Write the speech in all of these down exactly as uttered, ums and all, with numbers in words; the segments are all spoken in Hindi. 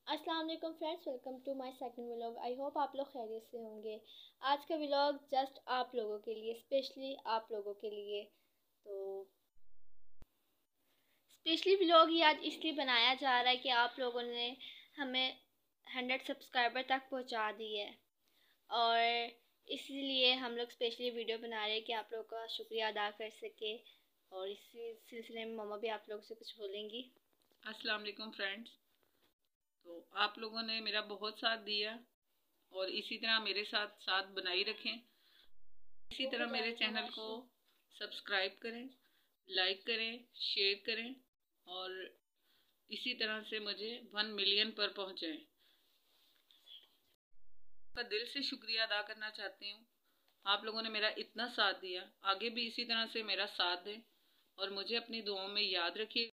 अस्सलाम वालेकुम friends, welcome to my second vlog. I hope आप लोग खैरियत से होंगे। आज का व्लॉग जस्ट आप लोगों के लिए, स्पेशली आप लोगों के लिए। तो स्पेशली व्लॉग ये आज इसलिए बनाया जा रहा है कि आप लोगों ने हमें हंड्रेड सब्सक्राइबर तक पहुंचा दी है, और इसलिए हम लोग स्पेशली वीडियो बना रहे हैं कि आप लोगों का शुक्रिया अदा कर सके। और इसी सिलसिले में मम्मा भी आप लोगों से कुछ बोलेंगी। अस्सलाम वालेकुम फ्रेंड्स। तो आप लोगों ने मेरा बहुत साथ दिया और इसी तरह मेरे साथ साथ बनाई रखें। इसी तरह मेरे चैनल को सब्सक्राइब करें, लाइक करें, शेयर करें और इसी तरह से मुझे वन मिलियन पर पहुंचाएं। का दिल से शुक्रिया अदा करना चाहती हूँ। आप लोगों ने मेरा इतना साथ दिया, आगे भी इसी तरह से मेरा साथ दें और मुझे अपनी दुआओं में याद रखिए।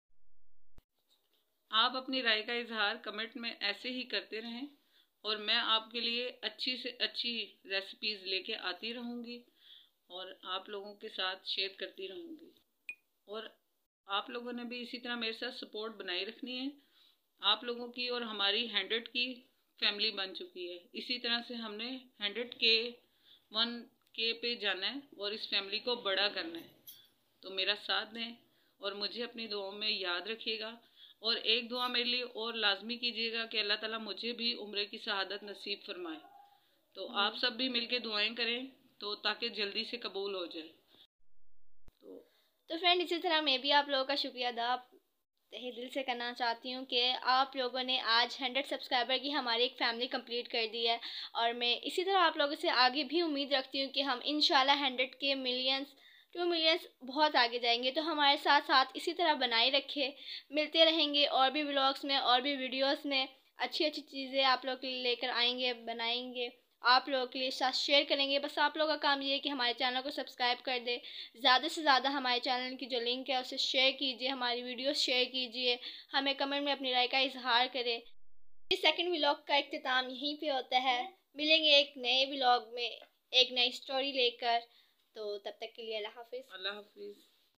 आप अपनी राय का इजहार कमेंट में ऐसे ही करते रहें और मैं आपके लिए अच्छी से अच्छी रेसिपीज़ लेके आती रहूँगी और आप लोगों के साथ शेयर करती रहूँगी। और आप लोगों ने भी इसी तरह मेरे साथ सपोर्ट बनाए रखनी है। आप लोगों की और हमारी हंड्रेड की फैमिली बन चुकी है। इसी तरह से हमने हंड्रेड के वन के पे जाना है और इस फैमिली को बड़ा करना है। तो मेरा साथ दें और मुझे अपनी दुआओं में याद रखिएगा। और एक दुआ मेरे लिए और लाजमी कीजिएगा कि अल्लाह ताला मुझे भी उम्र की शहादत नसीब फरमाए। तो आप सब भी मिलके दुआएं करें तो ताकि जल्दी से कबूल हो जाए। तो तो फ्रेंड, इसी तरह मैं भी आप लोगों का शुक्रिया अदा तहे दिल से करना चाहती हूँ कि आप लोगों ने आज हंड्रेड सब्सक्राइबर की हमारी एक फ़ैमिली कंप्लीट कर दी है। और मैं इसी तरह आप लोगों से आगे भी उम्मीद रखती हूँ कि हम इंशाल्लाह हंड्रेड के मिलियंस टू मिलियंस बहुत आगे जाएंगे। तो हमारे साथ साथ इसी तरह बनाए रखे, मिलते रहेंगे और भी व्लॉग्स में और भी वीडियोस में अच्छी अच्छी चीज़ें आप लोग के लिए लेकर आएंगे, बनाएंगे, आप लोगों के लिए साथ शेयर करेंगे। बस आप लोगों का काम ये है कि हमारे चैनल को सब्सक्राइब कर दे, ज़्यादा से ज़्यादा हमारे चैनल की जो लिंक है उसे शेयर कीजिए, हमारी वीडियोस शेयर कीजिए, हमें कमेंट में अपनी राय का इजहार करें। इस सेकंड व्लॉग का इख्तिताम यहीं पे होता है। मिलेंगे एक नए व्लॉग में एक नई स्टोरी लेकर। तो तब तक के लिए अल्लाह हाफिज़। अल्लाह हाफिज़।